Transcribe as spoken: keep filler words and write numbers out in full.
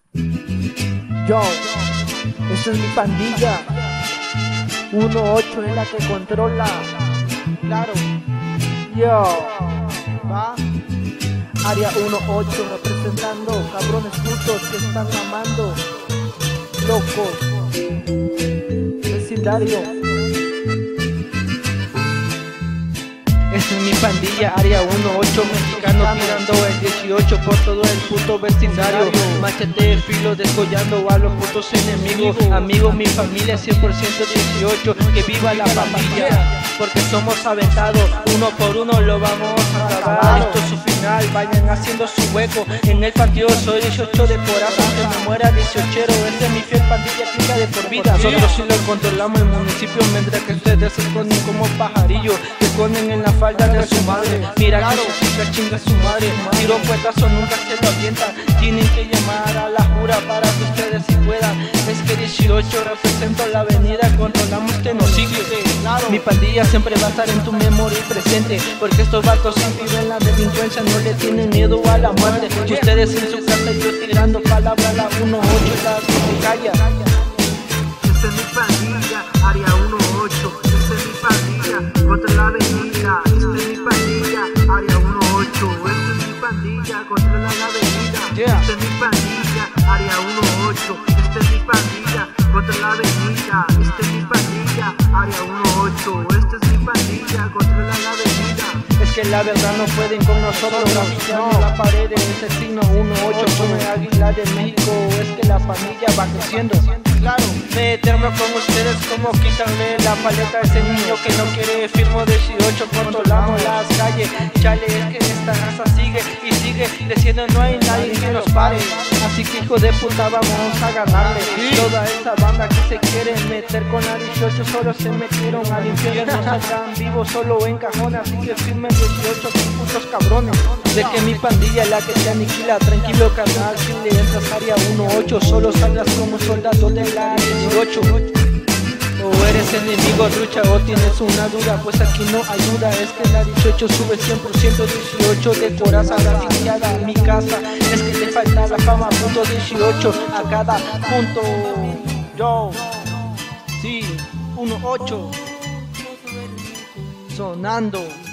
Yo, esta es mi pandilla. uno ocho es la que controla. Claro. Yo, va. Área uno ocho representando cabrones putos que están mamando. Locos. Vecindario. Esa es mi pandilla, área uno ocho, mexicano tirando el dieciocho por todo el puto vecindario. Machete de filo descollando a los putos enemigos. Amigos, mi familia cien por ciento dieciocho, que viva la pandilla, porque somos aventados, uno por uno lo vamos a acabar. Esto es su final, vayan haciendo su hueco. En el partido soy dieciocho de corazón, que me muera dieciochero. Esta es mi fiel pandilla, fica de por vida. Nosotros sí lo controlamos el municipio, mientras que ustedes se esconden como pajarillos, se esconden en la falda de su madre. Mira que su chica chinga su madre, tiro puetazo nunca se lo avientan. Tienen que llamar a la jura para que ustedes sí puedan. Es que dieciocho represento la avenida, controlamos que nos sigue. Mi pandilla siempre va a estar en tu memoria y presente, porque estos vatos viven la delincuencia, no le tienen miedo a la muerte. Ustedes en su casa y yo tirando palabras a la uno ocho, la que calla. Esta es mi pandilla, área uno ocho. Esta es mi pandilla, contra la avenida. Esta es mi pandilla, área uno ocho. Esta es mi pandilla, contra la avenida. Esta es mi pandilla, área uno ocho. Esta es mi pandilla, contra la avenida. Esta es mi pandilla, área uno ocho. Esta es mi pandilla, contra la avenida. Es que la verdad no pueden con nosotros, no. La pared es el signo uno ocho, como el águila de México. Es que la pandilla va creciendo. Claro, meterme con ustedes como quitarle la paleta a ese niño que no quiere. Firmo dieciocho, controlamos las calles. Chale, es que esta raza sigue y sigue creciendo, no hay nadie que los pare. Así que hijo de puta vamos a ganarle. Toda esa banda que se quiere meter con la dieciocho solo se metieron al infierno, no saldrán vivos solo en cajones. Así que firmen dieciocho con putos cabrones. De que mi pandilla es la que te aniquila. Tranquilo carnal, si le entras área uno ocho, solo salgas como soldado de la dieciocho. O eres enemigo trucha o tienes una duda, pues aquí no ayuda. Es que la dieciocho sube cien por ciento, dieciocho de coraza la asfixiada a mi casa. Es que le falta la fama, punto dieciocho a cada punto. Yo, sí, uno ocho sonando.